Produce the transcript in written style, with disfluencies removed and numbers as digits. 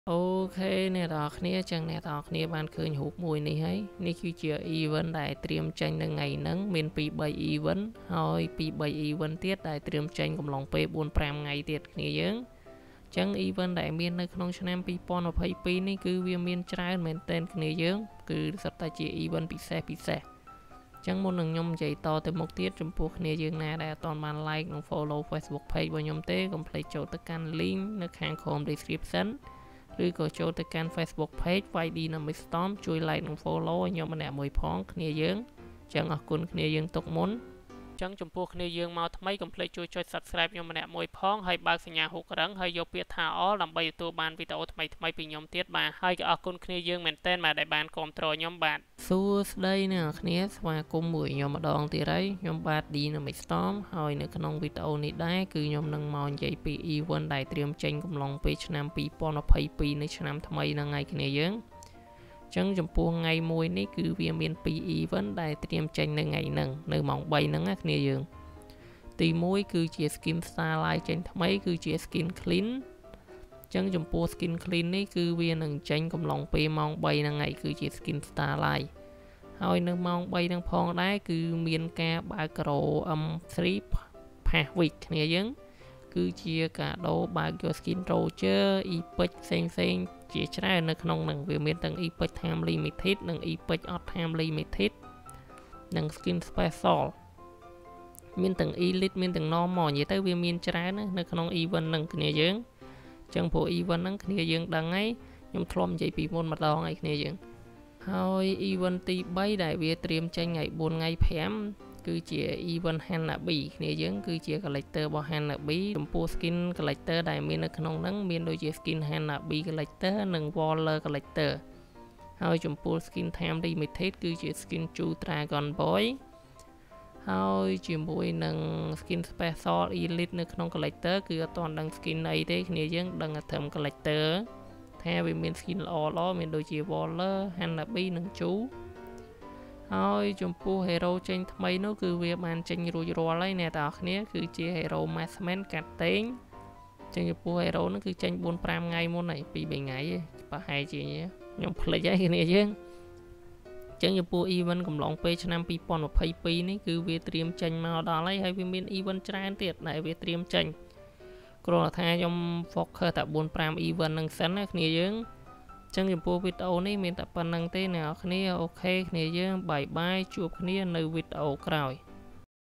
Ok nè đó khía chẳng nè đó khía ban khơi hụt mùi này hay ní khi chia event đại tiêm tranh nâng ngày nắng miền pi bay event hồi pi bay event tiết đại tiêm tranh cùng lòng pe 4-5 ngày tiết khía dưỡng chẳng event đại miền nơi trong năm pi pon ở pi pi ní cứ viên miền trái miền tên khía dưỡng cứ sắp tới chia event pi xe chẳng muốn nâng nhom chạy to tới một tiết trong buộc khía dưỡng nè đại toàn bàn like nông follow Facebook page của nhom tế cùng play chỗ tất cả link nơi hàng khom descriptionឬក៏ចូលទៅកាន់ Facebook page YD ណាមី Storm ជួយ like និង follow ឲ្យខ្ញុំម្នាក់មួយផងគ្នាយើងចឹងអរគុណគ្នាយើងទុកមុនចឹងចំពោះគ្នាយើងមកថ្មីកុំភ្លេចជួយចុច Subscribe ខ្ញុំម្នាក់មួយផងហើយបើកសញ្ញាហុករឹងហើយយកពាក្យថា All ដើម្បីទទួលបានវីដេអូថ្មីៗពីខ្ញុំទៀតបាទហើយក៏អរគុណគ្នាយើងមែនទែនបាទដែលបានគាំទ្រខ្ញុំបាទសួស្តីអ្នកគ្នាស្វាគមន៍មួយខ្ញុំម្ដងទៀតហើយខ្ញុំបាទឌីណាមី Storm ហើយនៅក្នុងវីដេអូនេះដែរគឺខ្ញុំនឹងមកនិយាយពី event ដែលត្រៀមចេញកំឡុងពេលឆ្នាំ2022នៃឆ្នាំថ្មីហ្នឹងហើយគ្នាយើងចឹងចំពោះថ្ងៃមួយនេះគឺវាមាន2 event ដែលត្រៀមចេញនៅថ្ងៃហ្នឹងនៅម៉ោង3ហ្នឹងណាគ្នាយើងទី1គឺជា skin Starlight ចេញថ្មីគឺជា skin clean ចឹងចំពោះ skin clean នេះគឺវានឹងចេញកំឡុងពេលម៉ោង3ហ្នឹងហើយគឺជា skin Starlight ហើយនៅម៉ោង3ហ្នឹងផងដែរគឺមានការបើកក្រូ M3 Pass Week គ្នាយើងគឺជាកាដូបើកយក skin Roger Epic ផ្សេងជាច្រើននៅក្នុងហ្នឹងវាមានទាំង Epic Time Limited និង Epic Odd Time Limited និង Skin Special មានទាំង Elite មានទាំង Normal និយាយទៅវាមានច្រើននៅក្នុង event ហ្នឹងគ្នាយើងអញ្ចឹងព្រោះ event ហ្នឹងគ្នាយើងដឹងហើយខ្ញុំធ្លាប់និយាយពីមុនម្ដងហើយគ្នាយើងហើយ event ទី3ដែលវាត្រៀមចេញថ្ងៃ4ថ្ងៃ5គឺជា event Hanabi គ្នាយើងគឺជា collector របស់ Hanabi ចំពោះ skin collector ដែលមាននៅក្នុងហ្នឹងមានដូចជា skin Hanabi collector និង Waller collector ហើយចំពោះ skin Time Limited គឺជា skin Chu Dragon Boy ហើយជាមួយនឹង skin Special Elite នៅក្នុង collector គឺអត់ទាន់ដឹង skin អីទេគ្នាយើងដឹងតែត្រឹម collector ថាវាមាន skin ល្អមានដូចជា Waller Hanabi និង Chuហើយចំពោះ hero ចេញថ្មីនោះគឺវាបានចេញរួចរាល់ហើយអ្នកទាំងអស់គ្នាគឺជា hero Massman កាត់តេងចឹងចំពោះ hero នោះគឺចេញ 4-5 ថ្ងៃមុនហើយ 2-3 ថ្ងៃប្រហែលជាខ្ញុំភ្លេចហើយគ្នាយើងចឹងចំពោះ event កំឡុងពេលឆ្នាំ2022នេះគឺវាត្រៀមចេញមកដល់ហើយវាមាន event ច្រើនទៀតដែលវាត្រៀមចេញគ្រាន់តែថាខ្ញុំ focus តែ 4-5 event ហ្នឹងសិនណាគ្នាយើងចឹងចំពោះវីដេអូនេះមានតែប៉ុណ្្នឹងទេអ្នកនរគ្នាអូខេគ្នាយើងបាយបាយជួបគ្នានៅវីដេអូក្រោយ